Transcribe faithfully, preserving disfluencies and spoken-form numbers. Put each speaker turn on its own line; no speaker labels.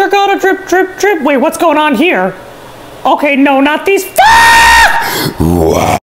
water gotta drip, drip, drip. Wait, what's going on here? Okay, no, not these.